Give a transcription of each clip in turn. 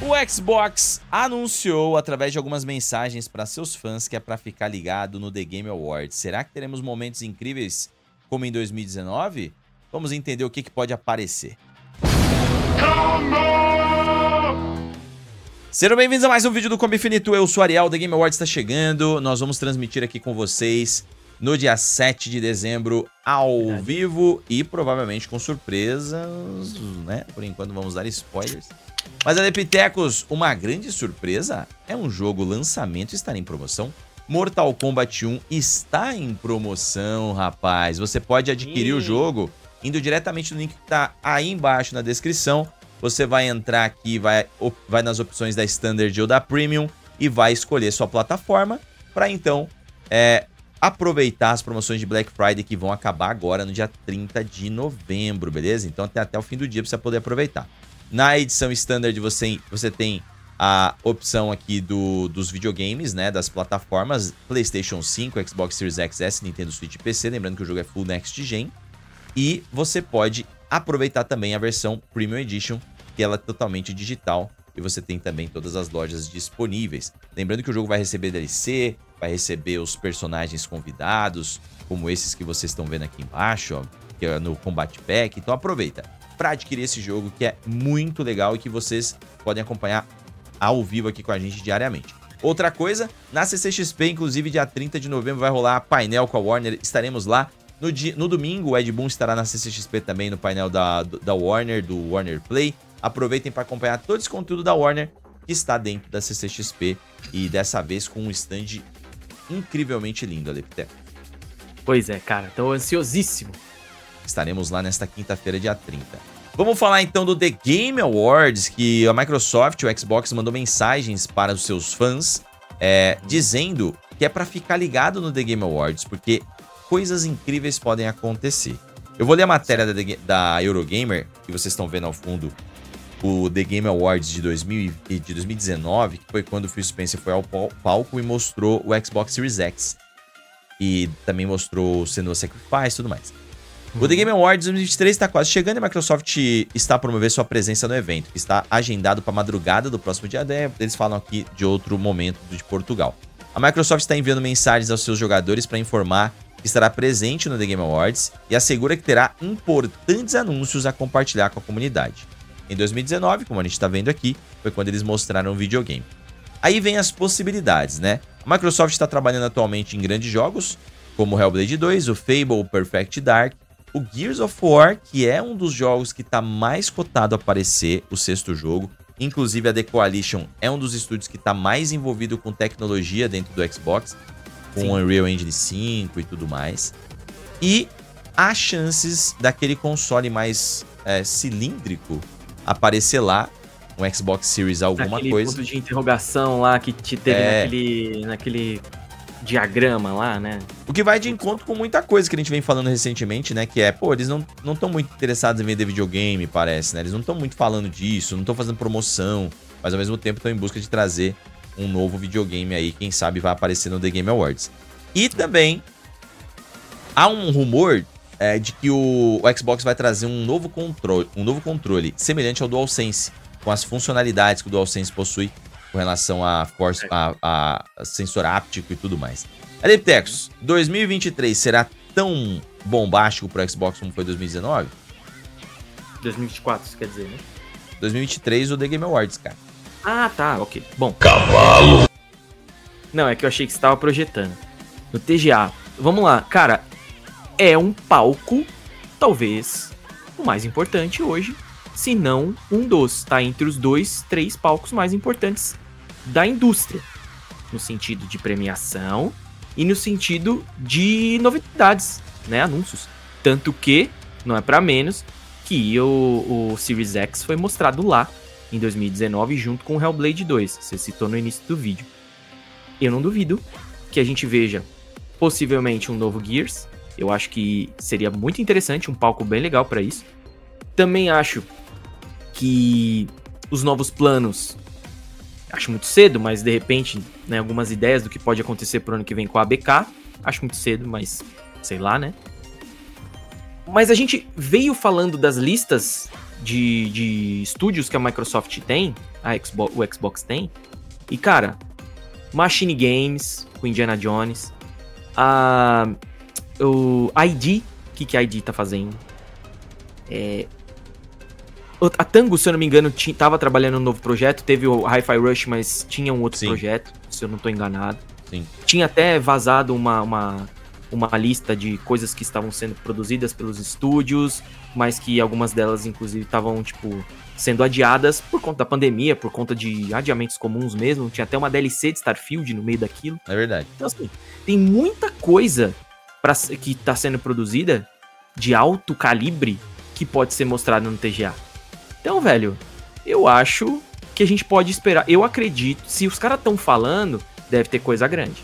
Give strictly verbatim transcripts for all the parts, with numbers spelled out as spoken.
O Xbox anunciou através de algumas mensagens para seus fãs que é para ficar ligado no The Game Awards. Será que teremos momentos incríveis como em dois mil e dezenove? Vamos entender o que, que pode aparecer. Sejam bem-vindos a mais um vídeo do Combo Infinito. Eu sou o Ariel, The Game Awards está chegando. Nós vamos transmitir aqui com vocês no dia sete de dezembro ao Verdade. vivo e provavelmente com surpresas, né? Por enquanto vamos dar spoilers. Mas, Adeptecos, uma grande surpresa é um jogo lançamento estar em promoção. Mortal Kombat um está em promoção, rapaz. Você pode adquirir Ih. o jogo indo diretamente no link que está aí embaixo na descrição. Você vai entrar aqui, vai, vai nas opções da Standard ou da Premium e vai escolher sua plataforma para então é, aproveitar as promoções de Black Friday que vão acabar agora no dia trinta de novembro, beleza? Então até, até o fim do dia para você poder aproveitar. Na edição Standard você, você tem a opção aqui do, dos videogames, né, das plataformas PlayStation cinco, Xbox Series X S, Nintendo Switch e P C, lembrando que o jogo é Full Next Gen. E você pode aproveitar também a versão Premium Edition, que ela é totalmente digital e você tem também todas as lojas disponíveis. Lembrando que o jogo vai receber D L C, vai receber os personagens convidados, como esses que vocês estão vendo aqui embaixo, ó, que é no Combat Pack. Então aproveita para adquirir esse jogo que é muito legal e que vocês podem acompanhar ao vivo aqui com a gente diariamente. Outra coisa, na C C X P, inclusive dia trinta de novembro vai rolar painel com a Warner, estaremos lá. No, dia, no domingo, o Ed Boon estará na C C X P também, no painel da, da Warner, do Warner Play. Aproveitem para acompanhar todo esse conteúdo da Warner que está dentro da C C X P e dessa vez com um stand incrivelmente lindo, Alepté. Pois é, cara, tô ansiosíssimo. Estaremos lá nesta quinta-feira, dia trinta. Vamos falar então do The Game Awards, que a Microsoft e o Xbox mandou mensagens para os seus fãs, é, dizendo que é para ficar ligado no The Game Awards, porque coisas incríveis podem acontecer. Eu vou ler a matéria da, da Eurogamer, que vocês estão vendo ao fundo, o The Game Awards de, dois mil, de dois mil e dezenove, que foi quando o Phil Spencer foi ao palco e mostrou o Xbox Series X. E também mostrou o Senua Sacrifice e tudo mais. O The Game Awards dois mil e vinte e três está quase chegando e a Microsoft está a promover sua presença no evento, que está agendado para a madrugada do próximo dia dez. Eles falam aqui de outro momento de Portugal. A Microsoft está enviando mensagens aos seus jogadores para informar que estará presente no The Game Awards e assegura que terá importantes anúncios a compartilhar com a comunidade. Em dois mil e dezenove, como a gente está vendo aqui, foi quando eles mostraram o videogame. Aí vem as possibilidades, né? A Microsoft está trabalhando atualmente em grandes jogos, como Hellblade dois, o Fable, o Perfect Dark, o Gears of War, que é um dos jogos que está mais cotado a aparecer, o sexto jogo. Inclusive a The Coalition é um dos estúdios que está mais envolvido com tecnologia dentro do Xbox, com o Unreal Engine cinco e tudo mais. E há chances daquele console mais é, cilíndrico aparecer lá, um Xbox Series alguma Aquele coisa. Aquele ponto de interrogação lá que te teve é... naquele, naquele diagrama lá, né? O que vai de encontro com muita coisa que a gente vem falando recentemente, né? Que é, pô, eles não não estão muito interessados em vender videogame, parece, né? Eles não estão muito falando disso, não estão fazendo promoção, mas ao mesmo tempo estão em busca de trazer um novo videogame aí, quem sabe vai aparecer no The Game Awards. E também há um rumor é, de que o, o Xbox vai trazer um novo controle, um novo controle semelhante ao DualSense, com as funcionalidades que o DualSense possui com relação a, force, a, a sensor áptico e tudo mais. Adeptecos, dois mil e vinte e três será tão bombástico pro Xbox como foi dois mil e dezenove? dois mil e vinte e quatro, isso quer dizer, né? dois mil e vinte e três o The Game Awards, cara. Ah, tá, ok. Bom. Cavalo! Não, é que eu achei que você estava projetando. No T G A. Vamos lá, cara. É um palco, talvez, o mais importante hoje. Se não um dos. Tá entre os dois, três palcos mais importantes da indústria. No sentido de premiação e no sentido de novidades, né? Anúncios. Tanto que, não é pra menos, que o, o Series X foi mostrado lá em dois mil e dezenove, junto com o Hellblade dois. Você citou no início do vídeo. Eu não duvido que a gente veja possivelmente um novo Gears. Eu acho que seria muito interessante, um palco bem legal para isso. Também acho que os novos planos, acho muito cedo, mas de repente, né, algumas ideias do que pode acontecer pro ano que vem com a A B K. Acho muito cedo, mas sei lá, né? Mas a gente veio falando das listas de, de estúdios que a Microsoft tem, a Xbox, o Xbox tem. E, cara, Machine Games, com Indiana Jones, a, o I D, o que, que a I D tá fazendo? É, a Tango, se eu não me engano, tinha, tava trabalhando num novo projeto, teve o Hi-Fi Rush, mas tinha um outro Sim. projeto, se eu não tô enganado. Sim. Tinha até vazado uma, uma, uma lista de coisas que estavam sendo produzidas pelos estúdios, mas que algumas delas, inclusive, estavam, tipo, sendo adiadas por conta da pandemia, por conta de adiamentos comuns mesmo. Tinha até uma D L C de Starfield no meio daquilo. É verdade. Então, assim, tem muita coisa pra, que tá sendo produzida de alto calibre que pode ser mostrada no T G A. Então, velho, eu acho que a gente pode esperar. Eu acredito, se os caras estão falando, deve ter coisa grande.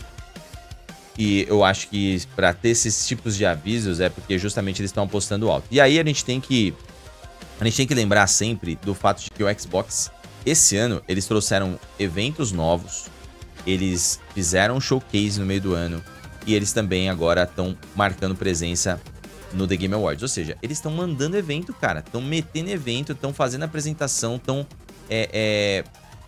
E eu acho que pra ter esses tipos de avisos é porque justamente eles estão apostando alto. E aí a gente tem que a gente tem que lembrar sempre do fato de que o Xbox, esse ano, eles trouxeram eventos novos, eles fizeram um showcase no meio do ano e eles também agora estão marcando presença no The Game Awards. Ou seja, eles estão mandando evento, cara. Estão metendo evento, estão fazendo apresentação, estão é, é,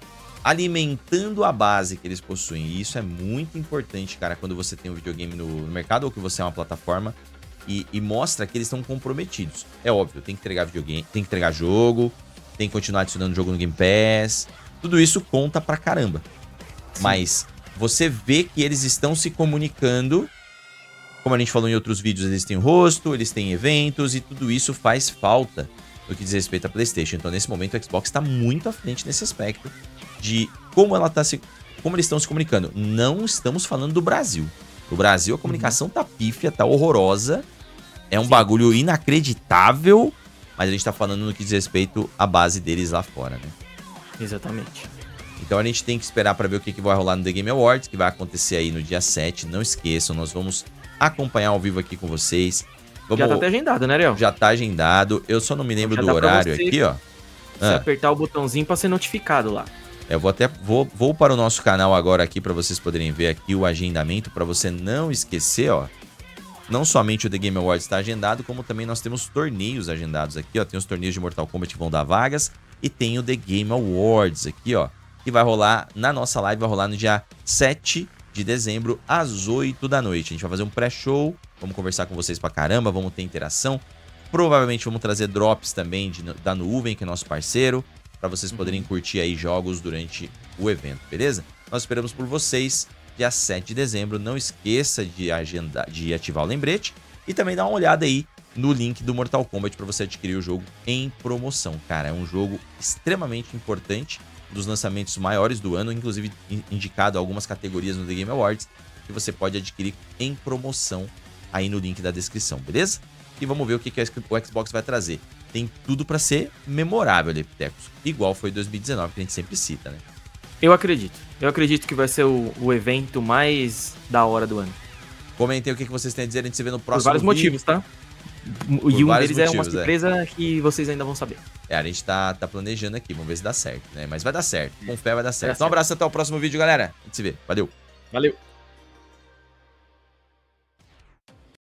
alimentando a base que eles possuem. E isso é muito importante, cara, quando você tem um videogame no, no mercado ou que você é uma plataforma e, e mostra que eles estão comprometidos. É óbvio, tem que entregar videogame, tem que entregar jogo, tem que continuar adicionando jogo no Game Pass. Tudo isso conta pra caramba. Sim. Mas você vê que eles estão se comunicando. Como a gente falou em outros vídeos, eles têm o rosto, eles têm eventos e tudo isso faz falta no que diz respeito à PlayStation. Então, nesse momento, o Xbox está muito à frente nesse aspecto de como ela tá se, como eles estão se comunicando. Não estamos falando do Brasil. No Brasil, a comunicação tá pífia, tá horrorosa. É um Sim. bagulho inacreditável, mas a gente tá falando no que diz respeito à base deles lá fora, né? Exatamente. Então a gente tem que esperar para ver o que, que vai rolar no The Game Awards, que vai acontecer aí no dia sete. Não esqueçam, nós vamos acompanhar ao vivo aqui com vocês. Vamos... Já tá até agendado, né, Ariel? Já tá agendado. Eu só não me lembro do horário você, aqui, ó. Você ah. apertar o botãozinho pra ser notificado lá. Eu vou até vou, vou para o nosso canal agora aqui para vocês poderem ver aqui o agendamento, para você não esquecer, ó. Não somente o The Game Awards está agendado, como também nós temos torneios agendados aqui, ó. Tem os torneios de Mortal Kombat que vão dar vagas e tem o The Game Awards aqui, ó, que vai rolar na nossa live, vai rolar no dia sete de dezembro, às oito da noite. A gente vai fazer um pré-show, vamos conversar com vocês pra caramba, vamos ter interação. Provavelmente vamos trazer drops também de, da Nuvem, que é nosso parceiro, para vocês poderem curtir aí jogos durante o evento, beleza? Nós esperamos por vocês dia sete de dezembro. Não esqueça de, agenda, de ativar o lembrete e também dá uma olhada aí no link do Mortal Kombat para você adquirir o jogo em promoção. Cara, é um jogo extremamente importante, dos lançamentos maiores do ano, inclusive indicado a algumas categorias no The Game Awards, que você pode adquirir em promoção aí no link da descrição, beleza? E vamos ver o que, que o Xbox vai trazer. Tem tudo para ser memorável, Lepitecos, igual foi dois mil e dezenove, que a gente sempre cita, né? Eu acredito. Eu acredito que vai ser o, o evento mais da hora do ano. Comentem o que, que vocês têm a dizer, a gente se vê no próximo Por vários vídeo. motivos, tá? Por e um deles motivos, é uma surpresa é. que vocês ainda vão saber. É, a gente tá, tá planejando aqui, vamos ver se dá certo, né? Mas vai dar certo, com fé vai dar certo. Vai dar então um abraço, até o próximo vídeo, galera. A gente se vê, valeu. Valeu.